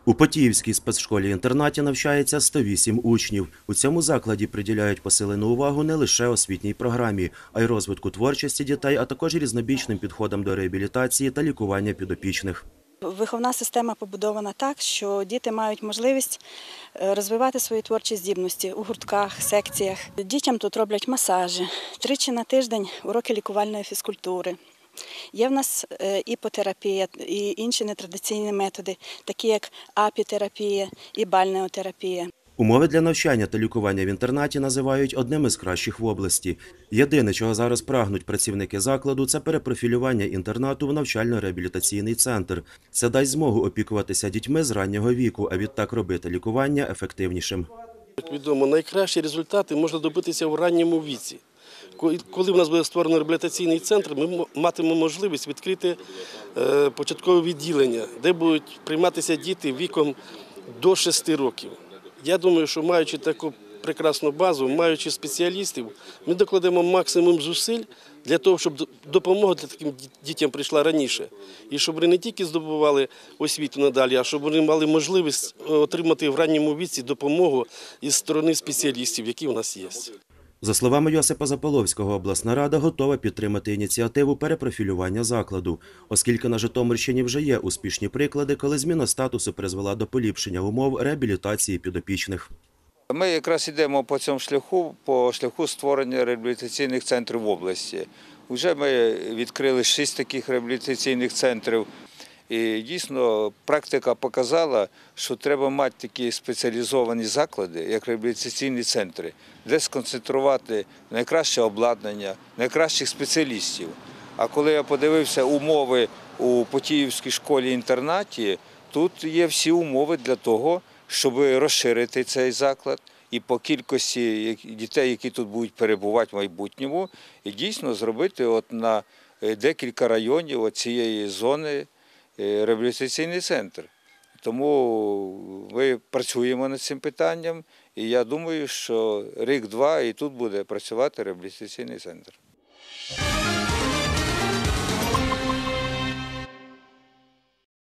У Потіївській спецшколі-інтернаті навчається 108 учнів. У цьому закладі приділяють посилену увагу не лише освітній програмі, а й розвитку творчості дітей, а також різнобічним підходам до реабілітації та лікування підопічних. Виховна система побудована так, що діти мають можливість розвивати свої творчі здібності у гуртках, секціях. Дітям тут роблять масажі, тричі на тиждень уроки лікувальної фізкультури. Є в нас іпотерапія і інші нетрадиційні методи, такі як апітерапія і бальнеотерапія. Умови для навчання та лікування в інтернаті називають одними з кращих в області. Єдине, чого зараз прагнуть працівники закладу, це перепрофілювання інтернату в навчально-реабілітаційний центр. Це дасть змогу опікуватися дітьми з раннього віку, а відтак робити лікування ефективнішим. Відомо, найкращі результати можна добитися в ранньому віці. Коли в нас буде створено реабілітаційний центр, ми матимемо можливість відкрити початкове відділення, де будуть прийматися діти віком до 6 років. Я думаю, що маючи таку прекрасну базу, маючи спеціалістів, ми докладемо максимум зусиль для того, щоб допомога для таким дітям прийшла раніше. І щоб вони не тільки здобували освіту надалі, а щоб вони мали можливість отримати в ранньому віці допомогу із сторони спеціалістів, які у нас є. За словами Йосипа Заполовського, обласна рада готова підтримати ініціативу перепрофілювання закладу, оскільки на Житомирщині вже є успішні приклади, коли зміна статусу призвела до поліпшення умов реабілітації підопічних. Ми якраз йдемо по цьому шляху, по шляху створення реабілітаційних центрів в області. Вже ми відкрили 6 таких реабілітаційних центрів. І дійсно практика показала, що треба мати такі спеціалізовані заклади, як реабілітаційні центри, де сконцентрувати найкраще обладнання, найкращих спеціалістів. А коли я подивився умови у Потіївській школі-інтернаті, тут є всі умови для того, щоб розширити цей заклад і по кількості дітей, які тут будуть перебувати в майбутньому, і дійсно зробити на декілька районів цієї зони реабілітаційний центр. Тому ми працюємо над цим питанням, і я думаю, що рік-два і тут буде працювати реабілітаційний центр.